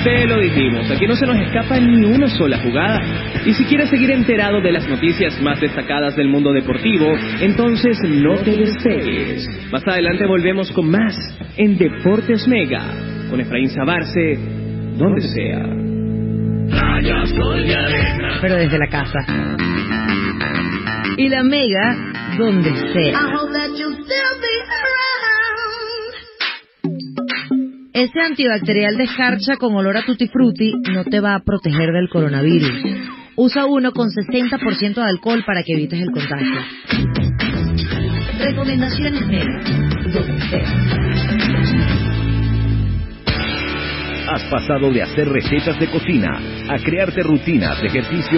Te lo dijimos, aquí no se nos escapa ni una sola jugada. Y si quieres seguir enterado de las noticias más destacadas del mundo deportivo, entonces no te despegues. Más adelante volvemos con más en Deportes Mega, con Efraín Sabarce, donde sea. Pero desde la casa. Y la Mega, donde sea. Ese antibacterial de escarcha con olor a tutti frutti no te va a proteger del coronavirus. Usa uno con 60% de alcohol para que evites el contagio. Recomendaciones Mega, donde sea. Has pasado de hacer recetas de cocina a crearte rutinas de ejercicio.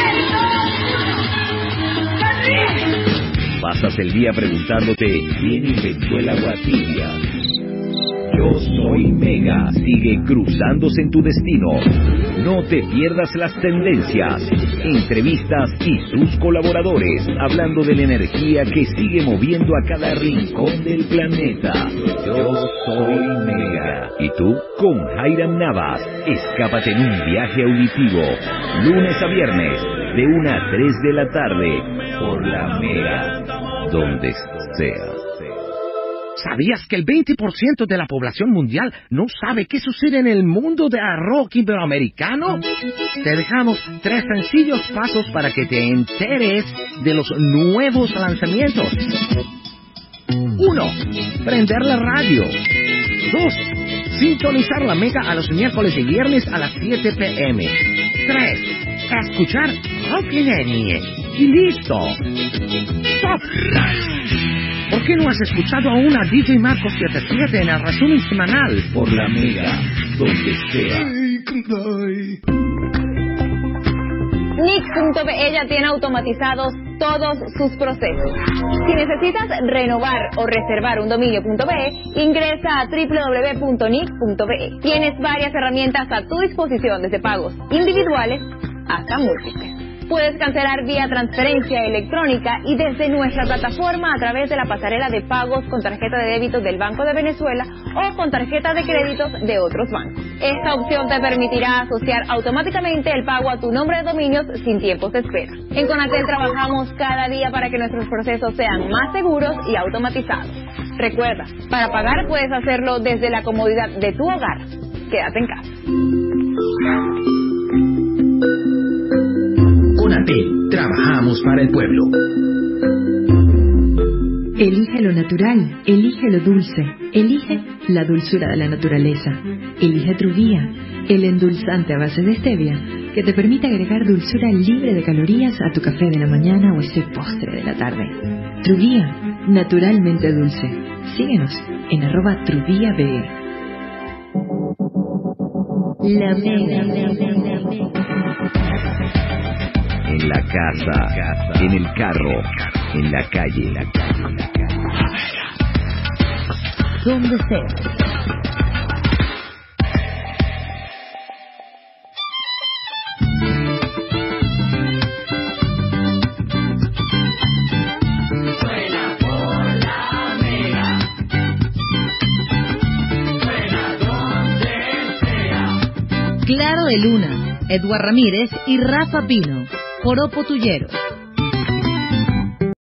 Pasas el día preguntándote ¿quién inventó el agua tibia? Yo soy Mega sigue cruzándose en tu destino. No te pierdas las tendencias, entrevistas y sus colaboradores hablando de la energía que sigue moviendo a cada rincón del planeta. Yo soy Mega. ¿Y tú? Con Jairam Navas, escápate en un viaje auditivo, lunes a viernes, de 1 a 3 de la tarde, por la Mega, donde sea. ¿Sabías que el 20% de la población mundial no sabe qué sucede en el mundo de rock iberoamericano? Te dejamos 3 sencillos pasos para que te enteres de los nuevos lanzamientos. 1. Prender la radio. 2. Sintonizar la Mega a los miércoles y viernes a las 7 p.m. 3. Escuchar Rock y listo. Stop. ¿Por qué no has escuchado aún a DJ Marco 77 en el resumen semanal? Por la Mega, donde sea. Nix.be ya tiene automatizados todos sus procesos. Si necesitas renovar o reservar un dominio.be, ingresa a www.nix.be. Tienes varias herramientas a tu disposición, desde pagos individuales hasta múltiples. Puedes cancelar vía transferencia electrónica y desde nuestra plataforma a través de la pasarela de pagos con tarjeta de débito del Banco de Venezuela o con tarjeta de créditos de otros bancos. Esta opción te permitirá asociar automáticamente el pago a tu nombre de dominios sin tiempos de espera. En Conatel trabajamos cada día para que nuestros procesos sean más seguros y automatizados. Recuerda, para pagar puedes hacerlo desde la comodidad de tu hogar. Quédate en casa. Conatel, trabajamos para el pueblo. Elige lo natural, elige lo dulce, elige la dulzura de la naturaleza. Elige Truvía, el endulzante a base de stevia que te permite agregar dulzura libre de calorías a tu café de la mañana o ese postre de la tarde. Truvía, naturalmente dulce. Síguenos en @TruvíaBE. La Mega. En la casa, en el carro, en la calle, Donde sea. Suena por la Mega. Suena donde sea. Claro de Luna, Edward Ramírez y Rafa Pino. Joropo Tullero.